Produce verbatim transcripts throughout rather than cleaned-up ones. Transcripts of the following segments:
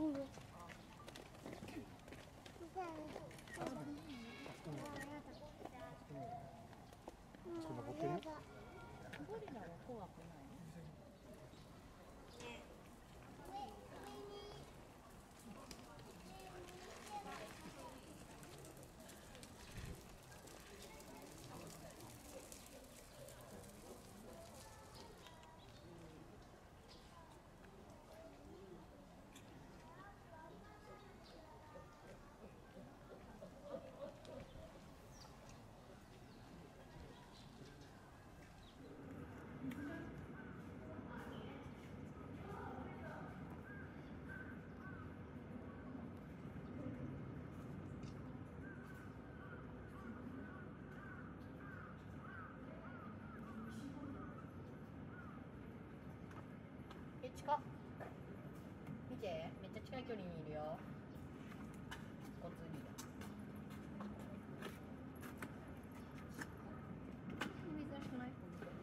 残ってるよ。 ゴリラは怖くない？え、近っ。見て、めっちゃ近い距離にいるよ。ゴツリラ。珍しくない？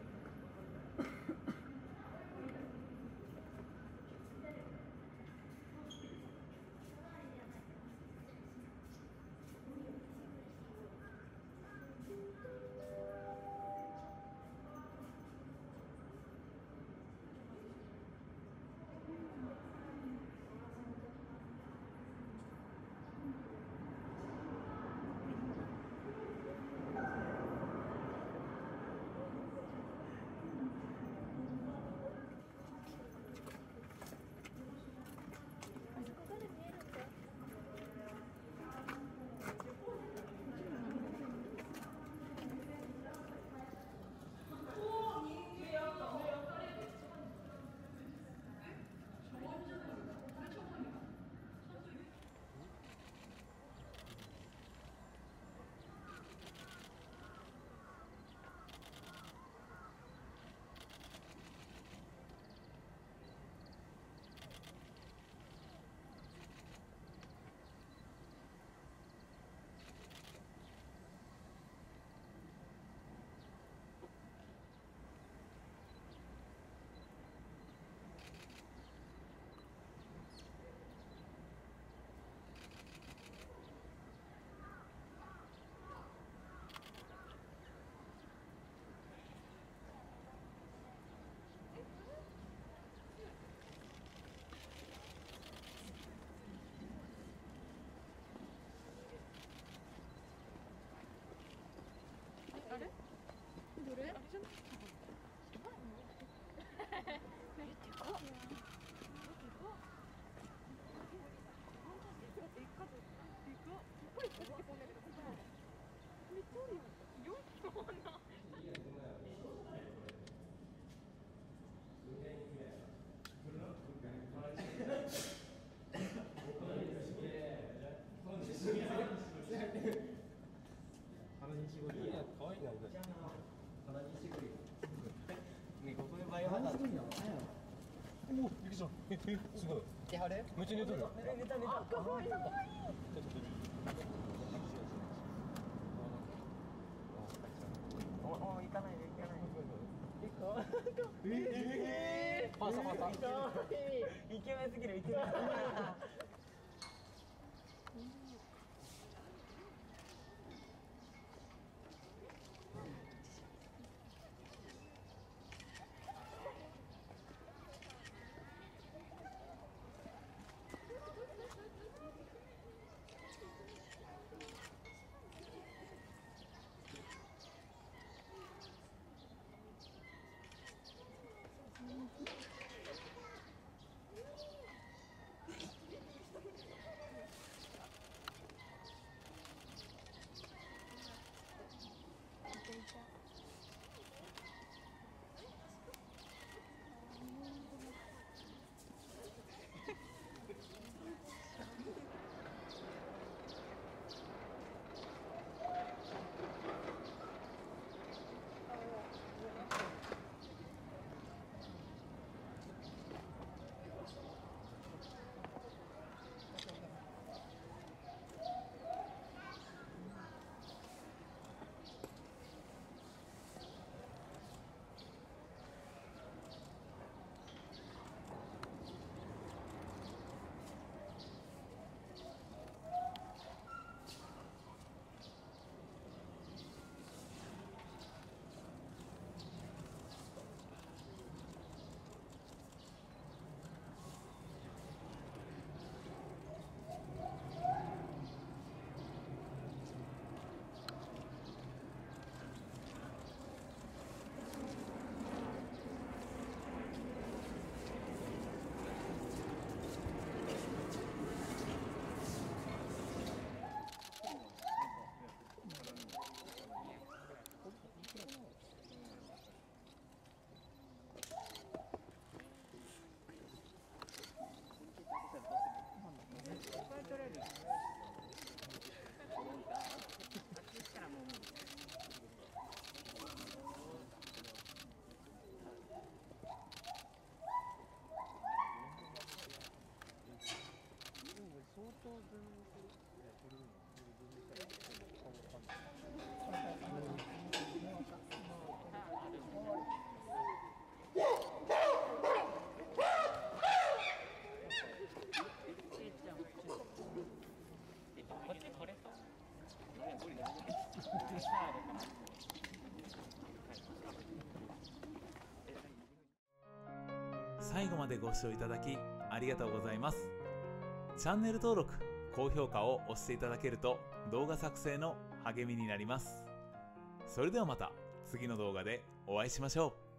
あれ？どれ？あれじゃない？え、でかっ。 鼻に絞り。いや、可愛いな。鼻に絞り。ね、ここでバイオハザード。おお、びっくりした。え、え、すごい。 手張る？ めっちゃ寝とる。寝た寝た。 あ、かわいい。かわいい。お、お、行かないで、行かないで。えええ。パサパサ。イケメンすぎる、イケメン。 最後までご視聴いただきありがとうございます。チャンネル登録、高評価を押していただけると動画作成の励みになります。それではまた次の動画でお会いしましょう。